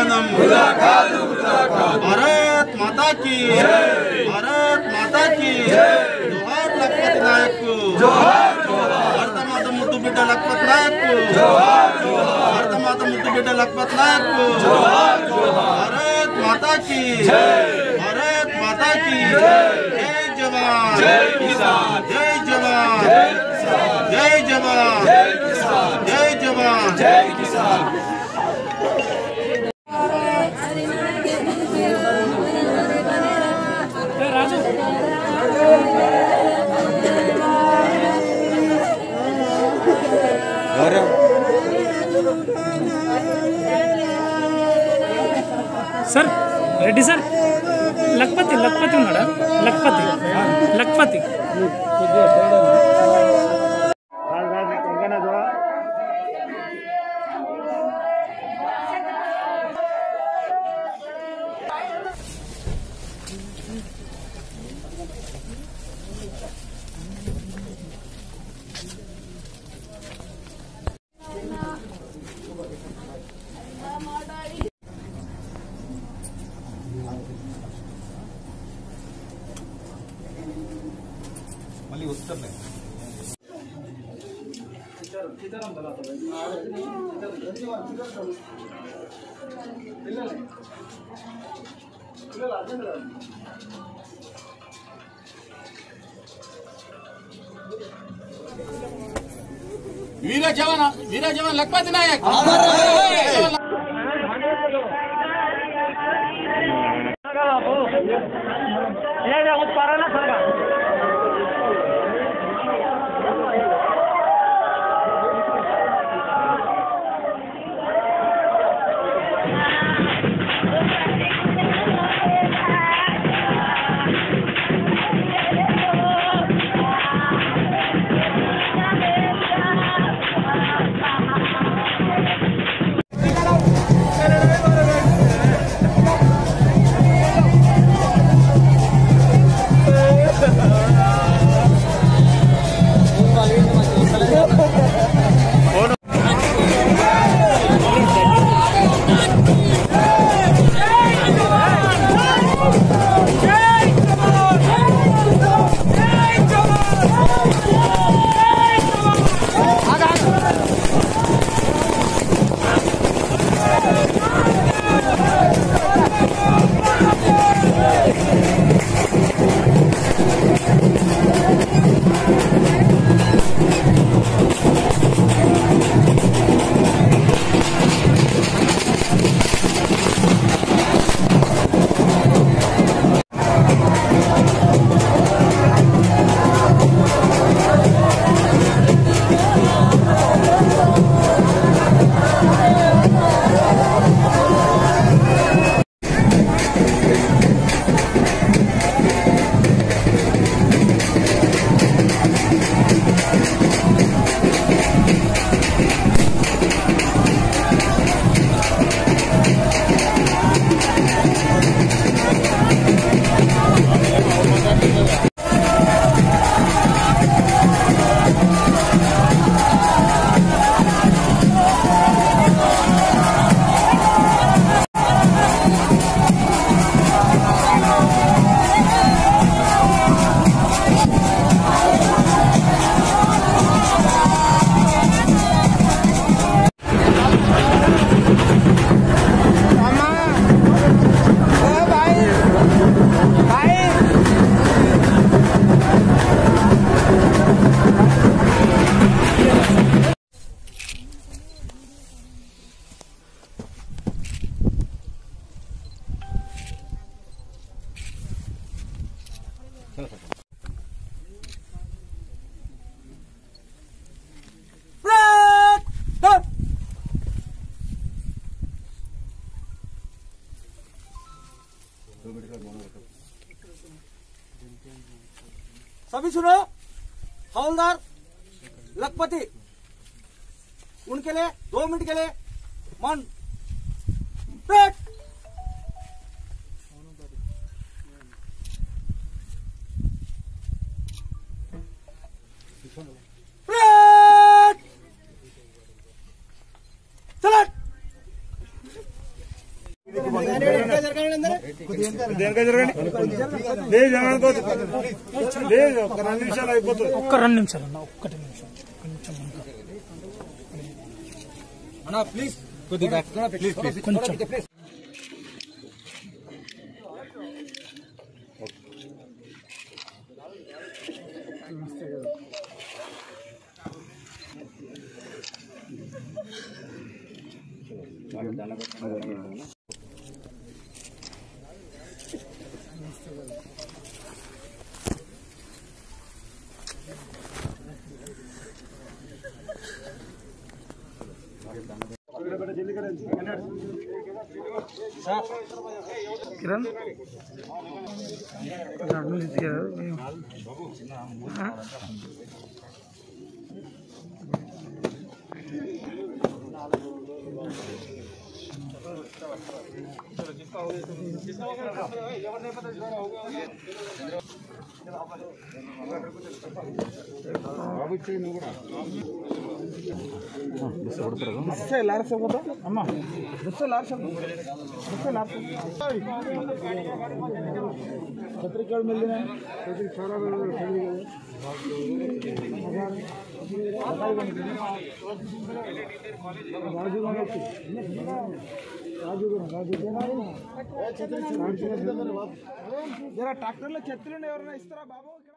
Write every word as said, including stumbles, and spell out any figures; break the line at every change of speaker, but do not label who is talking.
बलिदानम भारत माता की भारत माता की जोहार लखपति नायक को भारत माता मुद्दु बिड्ड लखपति नायक को भारत माता मुद्दु बिड्ड लखपति नायक को भारत माता की भारत माता की जय जवान जय किसान जय जवान जय जवान जय जवान जय किसान।
सर रेड्डी सर लखपति लखपति उन्नाडा लखपति लखपति
మళ్ళీ వస్తున్నాయి वीर जवान वीर जवान लखपति नायक
सभी सुनो, हवलदार लखपति उनके लिए दो मिनट के लिए मन
దేనికా జరగండి లేదు జనానికి లేదు ఒక రెండు నిమిషాలు అయిపోతుంది.
ఒక్క రెండు నిమిషాలు అన్న, ఒక్కటి నిమిషం కొంచెం
అన్నా ప్లీజ్ కొద్దిగా ప్లీజ్ ప్లీజ్
కొంచెం కిరణ్ అమ్మా पत्रिका मिल रहा है राजू राजू राजू जरा ट्रैक्टर छत्तीस बाबू